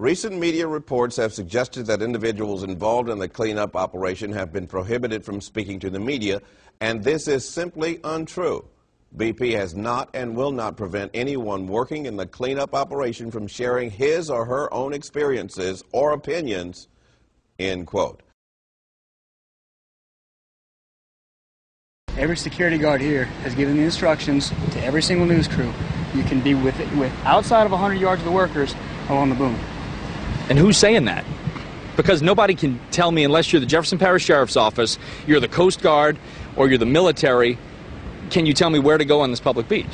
Recent media reports have suggested that individuals involved in the cleanup operation have been prohibited from speaking to the media, and this is simply untrue. BP has not and will not prevent anyone working in the cleanup operation from sharing his or her own experiences or opinions, end quote. Every security guard here has given the instructions to every single news crew. You can be with outside of 100 yards of the workers along the boom. And who's saying that? Because nobody can tell me, unless you're the Jefferson Parish Sheriff's Office, you're the Coast Guard, or you're the military, can you tell me where to go on this public beach?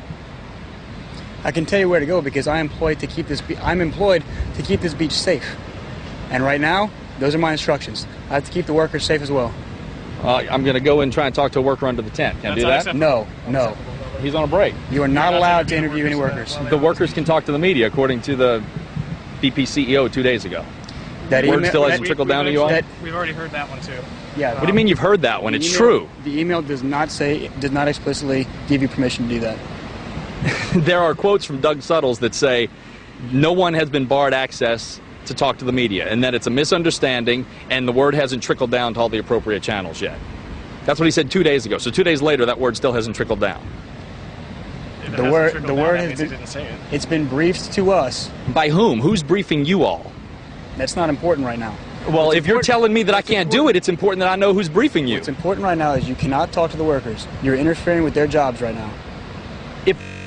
I can tell you where to go because I'm employed to keep this beach safe. And right now, those are my instructions. I have to keep the workers safe as well. I'm going to go and try and talk to a worker under the tent. Can I do that? No, no. He's on a break. You are not allowed to interview any workers. The workers can talk to the media, according to the BP CEO 2 days ago. That word still hasn't trickled down to you all? We've already heard that one too. Yeah. What do you mean you've heard that one? It's true. The email does not explicitly give you permission to do that. There are quotes from Doug Suttles that say no one has been barred access to talk to the media, and that it's a misunderstanding, and the word hasn't trickled down to all the appropriate channels yet. That's what he said 2 days ago. So 2 days later, that word still hasn't trickled down. The word it's been briefed to us. By whom? Who's briefing you all? That's not important right now. Well, if you're telling me that I can't do it, it's important that I know who's briefing you. What's important right now is you cannot talk to the workers. You're interfering with their jobs right now. If